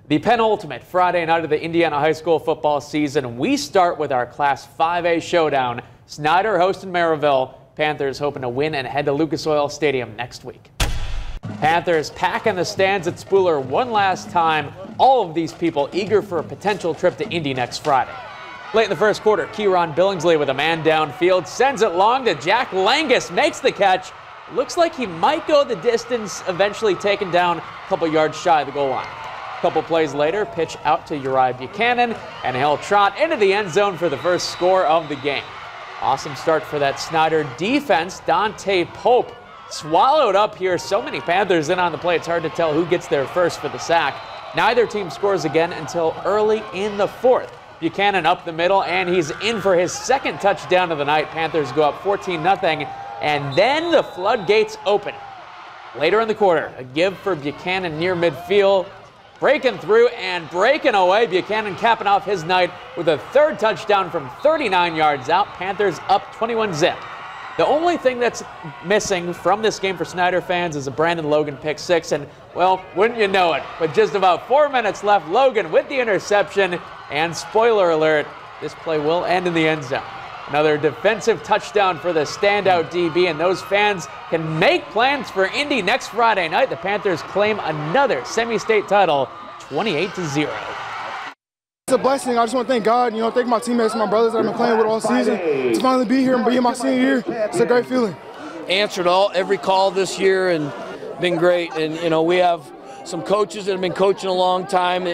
The penultimate Friday night of the Indiana high school football season. We start with our Class 5A showdown. Snyder hosting Maryville. Panthers hoping to win and head to Lucas Oil Stadium next week. Panthers packing the stands at Spooler one last time. All of these people eager for a potential trip to Indy next Friday. Late in the first quarter, Kieron Billingsley with a man downfield sends it long to Jack Langus, makes the catch. Looks like he might go the distance, eventually taken down a couple yards shy of the goal line. A couple plays later, pitch out to Uriah Buchanan, and he'll trot into the end zone for the first score of the game. Awesome start for that Snyder defense. Dante Pope swallowed up here. So many Panthers in on the play, it's hard to tell who gets there first for the sack. Neither team scores again until early in the fourth. Buchanan up the middle, and he's in for his second touchdown of the night. Panthers go up 14-0, and then the floodgates open. Later in the quarter, a give for Buchanan near midfield. Breaking through and breaking away. Buchanan capping off his night with a third touchdown from 39 yards out. Panthers up 21-0. The only thing that's missing from this game for Snyder fans is a Brandon Logan pick six. And, well, wouldn't you know it, with just about 4 minutes left, Logan with the interception. And spoiler alert, this play will end in the end zone. Another defensive touchdown for the standout DB, and those fans can make plans for Indy next Friday night. The Panthers claim another semi-state title, 28-0. It's a blessing. I just want to thank God, thank my teammates, my brothers that I've been playing with all season. To finally be here and be in my senior year, it's a great feeling. Answered every call this year and been great. And, we have some coaches that have been coaching a long time,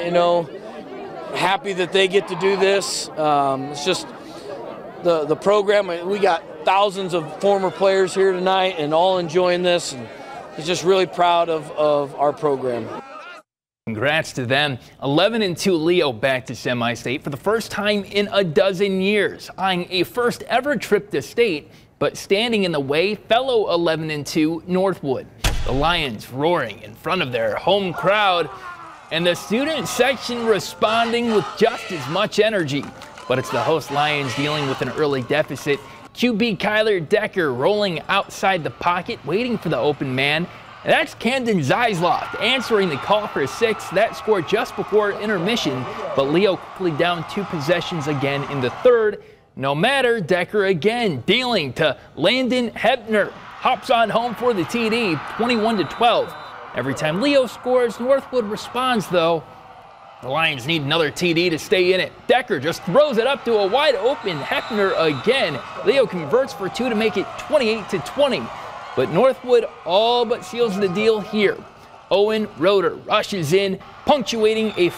happy that they get to do this. It's just the program. We got thousands of former players here tonight and all enjoying this, and he's just really proud of our program. Congrats to them. 11-2 Leo back to semi-state for the first time in a dozen years, eyeing a first ever trip to state, but standing in the way, fellow 11-2 Northwood. The Lions roaring in front of their home crowd, and the student section responding with just as much energy. But it's the host Lions dealing with an early deficit. QB Kyler Decker rolling outside the pocket, waiting for the open man. And that's Camden Zeisloft answering the call for 6. That scored just before intermission, but Leo quickly down 2 possessions again in the third. No matter, Decker again dealing to Landon Hebner. Hops on home for the TD, 21-12. Every time Leo scores, Northwood responds though. The Lions need another TD to stay in it. Decker just throws it up to a wide open Hefner again. Leo converts for 2 to make it 28-20. But Northwood all but seals the deal here. Owen Roeder rushes in, punctuating a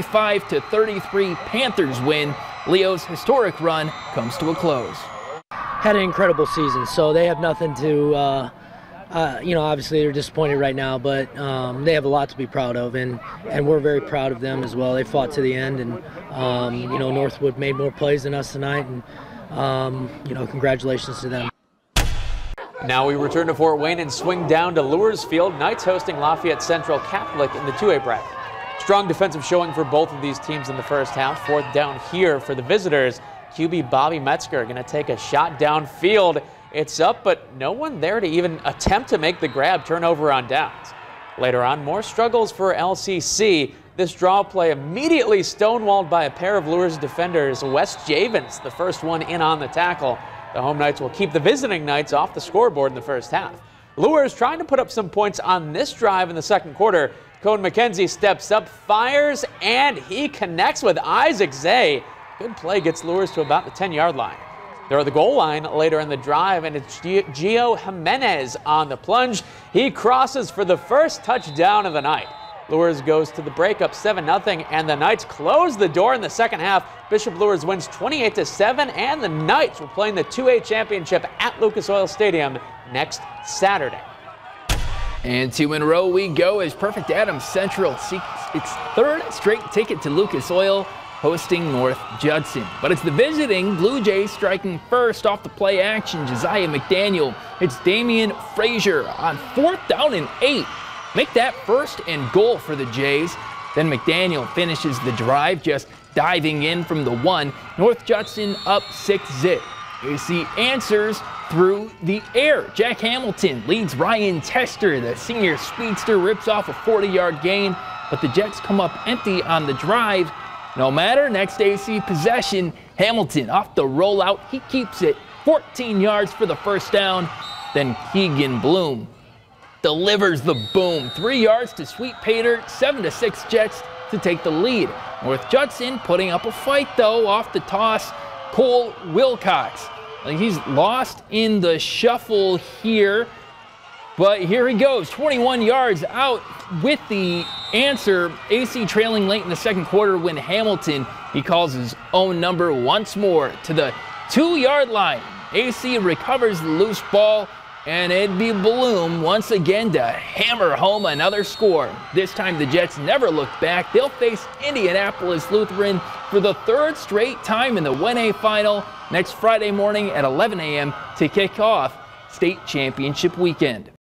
45-33 Panthers win. Leo's historic run comes to a close. Had an incredible season, so they have nothing to obviously they're disappointed right now, but they have a lot to be proud of, and we're very proud of them as well. They fought to the end, and Northwood made more plays than us tonight, and congratulations to them. Now we return to Fort Wayne and swing down to Lures Field. Knights hosting Lafayette Central Catholic in the 2A bracket. Strong defensive showing for both of these teams in the first half. Fourth down here for the visitors. QB Bobby Metzger going to take a shot downfield. It's up, but no one there to even attempt to make the grab, turnover on downs. Later on, more struggles for LCC. This draw play immediately stonewalled by a pair of Lures defenders. Wes Javens, the first one in on the tackle. The home Knights will keep the visiting Knights off the scoreboard in the first half. Lures trying to put up some points on this drive in the second quarter. Cone McKenzie steps up, fires, and he connects with Isaac Zay. Good play gets Lures to about the 10-yard line. They're at the goal line later in the drive, and it's Gio Jimenez on the plunge. He crosses for the first touchdown of the night. Lures goes to the break up 7-0, and the Knights close the door in the second half. Bishop Lures wins 28-7, and the Knights will play in the 2A championship at Lucas Oil Stadium next Saturday. And 2 in a row we go as Perfect Adams Central seeks its third straight ticket to Lucas Oil, hosting North Judson. But it's the visiting Blue Jays striking first off the play action. Josiah McDaniel. It's Damian Frazier on 4th down and 8. Make that 1st and goal for the Jays. Then McDaniel finishes the drive, just diving in from the 1. North Judson up 6-0. You see answers through the air. Jack Hamilton leads Ryan Tester. The senior speedster rips off a 40-yard gain. but the Jets come up empty on the drive. No matter, next AC possession, Hamilton off the rollout. He keeps it 14 yards for the first down. Then Keegan Bloom delivers the boom. 3 yards to Sweet Pater, 7-6 Jets to take the lead. North Judson putting up a fight though off the toss. Cole Wilcox. He's lost in the shuffle here, but here he goes. 21 yards out with the answer. AC trailing late in the second quarter when Hamilton, he calls his own number once more to the 2-yard line. AC recovers the loose ball, and it'd be Bloom once again to hammer home another score. This time the Jets never look back. They'll face Indianapolis Lutheran for the third straight time in the 1A final next Friday morning at 11 a.m. to kick off state championship weekend.